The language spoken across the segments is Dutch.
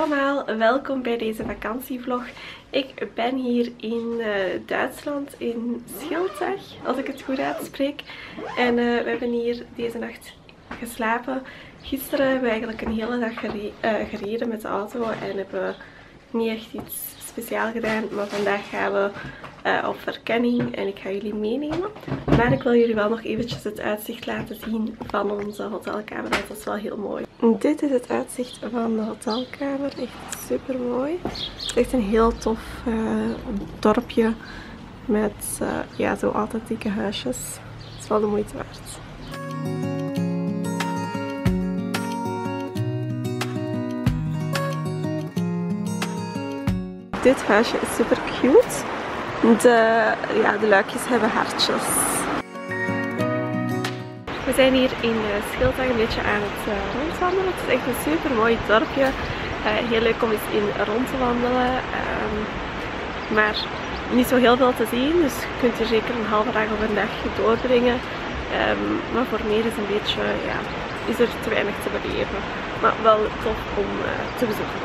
allemaal, welkom bij deze vakantievlog. Ik ben hier in Duitsland, in Schilddag, als ik het goed uitspreek. En we hebben hier deze nacht geslapen. Gisteren hebben we eigenlijk een hele dag gereden met de auto en hebben we niet echt iets speciaal gedaan. Maar vandaag gaan we op verkenning en ik ga jullie meenemen. Maar ik wil jullie wel nog eventjes het uitzicht laten zien van onze hotelkamer. Dat is wel heel mooi. Dit is het uitzicht van de hotelkamer. Echt super mooi. Het is echt een heel tof dorpje met ja, zo authentieke huisjes. Het is wel de moeite waard. Dit huisje is super cute. De luikjes hebben hartjes. We zijn hier in Schilddag een beetje aan het rondwandelen. Het is echt een super mooi dorpje. Heel leuk om eens in rond te wandelen. Maar niet zo heel veel te zien. Dus je kunt er zeker een halve dag of een dag doorbrengen. Maar voor meer is een beetje, ja, is er te weinig te beleven. Maar wel tof om te bezoeken.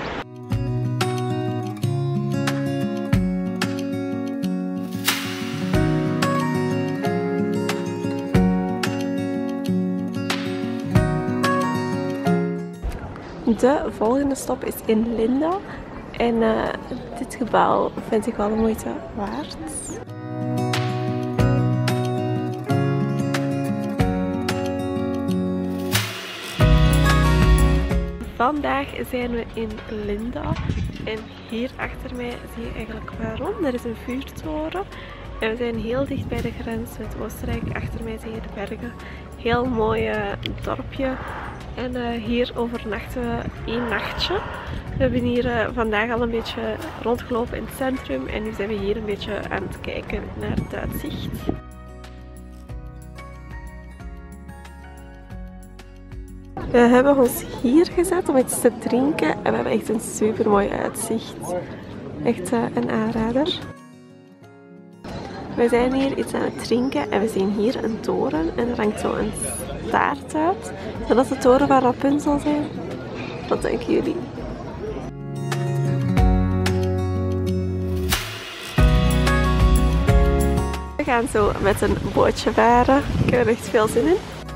De volgende stop is in Linda en dit gebouw vind ik wel de moeite waard. Vandaag zijn we in Linda en hier achter mij zie je eigenlijk waarom. Er is een vuurtoren en we zijn heel dicht bij de grens met Oostenrijk. Achter mij zie je de bergen. Heel mooi dorpje. En hier overnachten we 1 nachtje. We hebben hier vandaag al een beetje rondgelopen in het centrum. En nu zijn we hier een beetje aan het kijken naar het uitzicht. We hebben ons hier gezet om iets te drinken. En we hebben echt een super mooi uitzicht. Echt een aanrader. We zijn hier iets aan het drinken en we zien hier een toren. En er hangt zo een staart uit. Zou dat de toren van Rapunzel zijn? Wat denken jullie? We gaan zo met een bootje varen. Ik heb er echt veel zin in.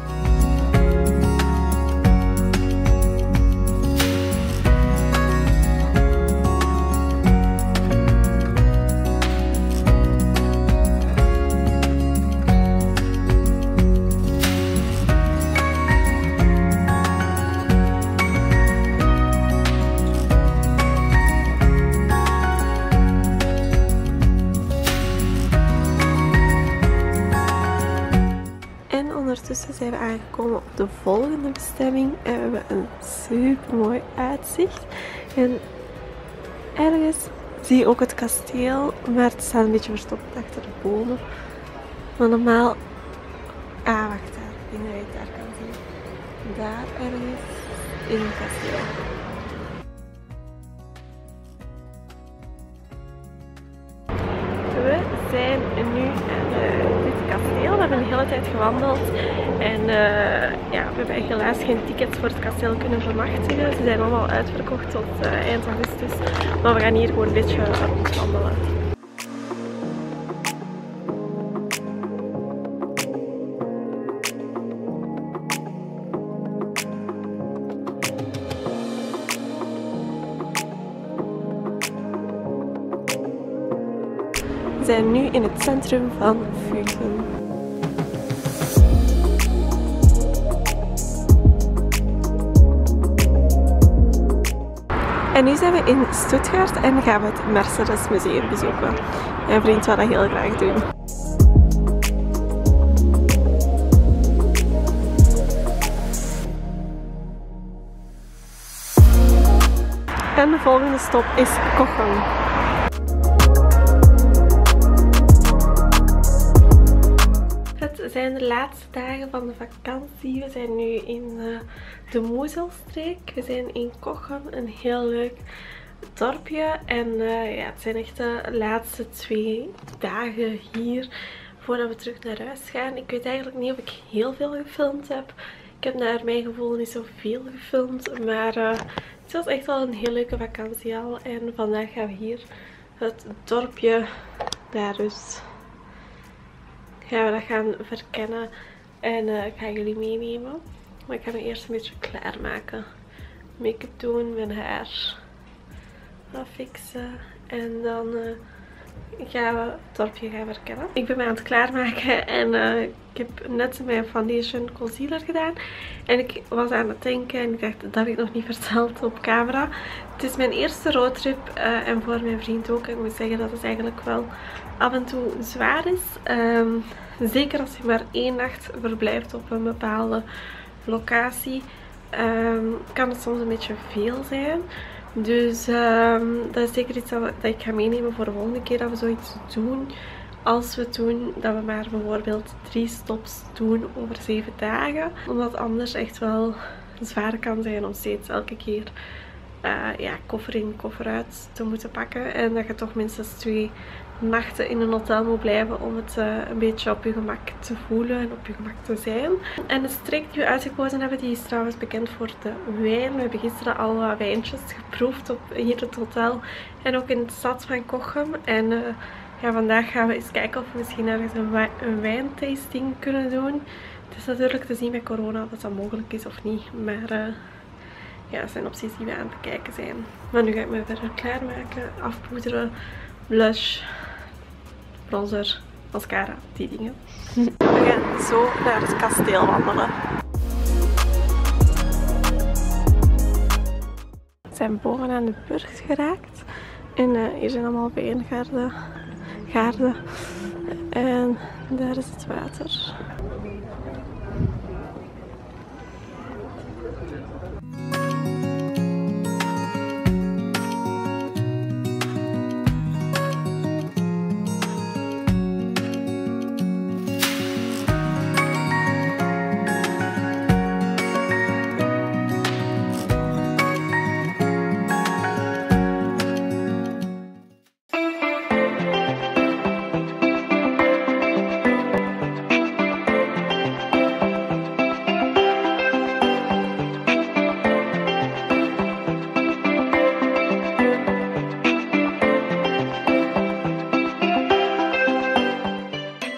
Ondertussen zijn we aangekomen op de volgende bestemming en we hebben een super mooi uitzicht. En ergens zie je ook het kasteel, maar het staat een beetje verstopt achter de bomen. Maar normaal... Ah, wacht daar. Ik denk dat je het daar kan zien. Daar ergens is een kasteel. We zijn nu aan dit kasteel. We hebben een hele tijd gewandeld en ja, we hebben helaas geen tickets voor het kasteel kunnen vermachtigen. Ze zijn allemaal uitverkocht tot eind augustus, maar we gaan hier gewoon een beetje rondwandelen. We zijn nu in het centrum van Füssen. En nu zijn we in Stuttgart en gaan we het Mercedes Museum bezoeken. Mijn vriend wil dat heel graag doen. En de volgende stop is Kochen. Het zijn de laatste dagen van de vakantie. We zijn nu in de Moezelstreek. We zijn in Kochen, een heel leuk dorpje. En ja, het zijn echt de laatste 2 dagen hier voordat we terug naar huis gaan. Ik weet eigenlijk niet of ik heel veel gefilmd heb. Ik heb naar mijn gevoel niet zoveel gefilmd, maar het was echt wel een heel leuke vakantie al. En vandaag gaan we hier het dorpje daar dus gaan we dat gaan verkennen en ik ga jullie meenemen. Maar ik ga me eerst een beetje klaarmaken. Make-up doen, mijn haar fixen en dan gaan we het dorpje gaan verkennen. Ik ben me aan het klaarmaken en ik heb net mijn foundation concealer gedaan. En ik was aan het denken en ik dacht, dat heb ik nog niet verteld op camera. Het is mijn eerste roadtrip en voor mijn vriend ook. En ik moet zeggen dat het eigenlijk wel af en toe zwaar is. Zeker als je maar 1 nacht verblijft op een bepaalde locatie. Kan het soms een beetje veel zijn. Dus dat is zeker iets dat ik ga meenemen voor de volgende keer dat we zoiets doen. Als we doen dat we maar bijvoorbeeld 3 stops doen over 7 dagen. Omdat anders echt wel zwaar kan zijn om steeds elke keer ja, koffer in, koffer uit te moeten pakken. En dat je toch minstens 2 nachten in een hotel moet blijven om het een beetje op je gemak te voelen en op je gemak te zijn. En de streek die we uitgekozen hebben, die is trouwens bekend voor de wijn. We hebben gisteren al wat wijntjes geproefd op hier het hotel en ook in de stad van Cochem. En ja, vandaag gaan we eens kijken of we misschien ergens een wijntasting kunnen doen. Het is natuurlijk te zien met corona of dat mogelijk is of niet, maar ja, dat zijn opties die we aan het kijken zijn. Maar nu ga ik me verder klaarmaken, afpoederen, blush, bronzer, mascara, die dingen. We gaan zo naar het kasteel wandelen. We zijn bovenaan de burcht geraakt. En hier zijn allemaal wijngaarden. En daar is het water.